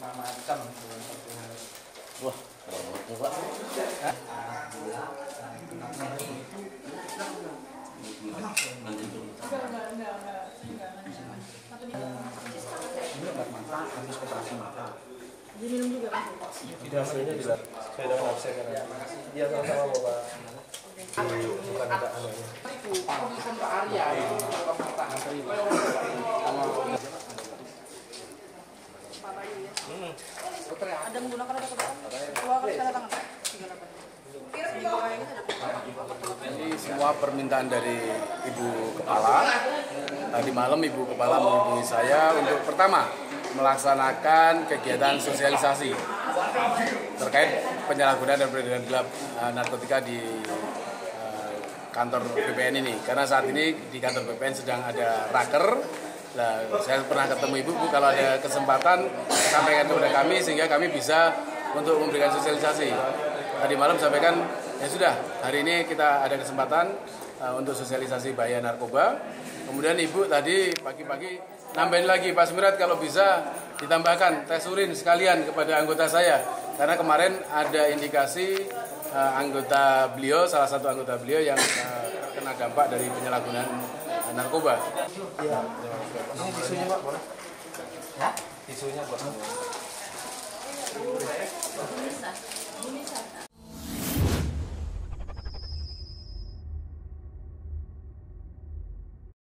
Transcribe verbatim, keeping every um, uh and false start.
macam dalam satu hari. Wah, banget nih Pak. Ini obat mata, habis operasi mata. Diminum juga Pak? Tidak, hasilnya tidak. Saya dengan absen karena dia sama-sama Bapak. Bukan ada anunya. Pak Arya itu obat mata. Hmm. Ada menggunakan obat obatan dua kali tanda tangan tiga delapan. Ini semua permintaan dari Ibu Kepala. Tadi malam Ibu Kepala menghubungi saya untuk pertama melaksanakan kegiatan sosialisasi terkait penyalahgunaan dan peredaran gelap uh, narkotika di uh, kantor B P N ini. Karena saat ini di kantor B P N sedang ada raker. Nah, saya pernah ketemu Ibu, Bu, kalau ada kesempatan sampaikan kepada kami sehingga kami bisa untuk memberikan sosialisasi. Tadi malam sampaikan, ya sudah, hari ini kita ada kesempatan uh, untuk sosialisasi bahaya narkoba. Kemudian Ibu tadi pagi-pagi nambahin lagi, Pak Semirat kalau bisa ditambahkan tes urin sekalian kepada anggota saya. Karena kemarin ada indikasi uh, anggota beliau, salah satu anggota beliau yang uh, kena dampak dari penyalahgunaan narkoba. Iya. Ini tisunya Pak, boleh? Ya? Tisunya Pak.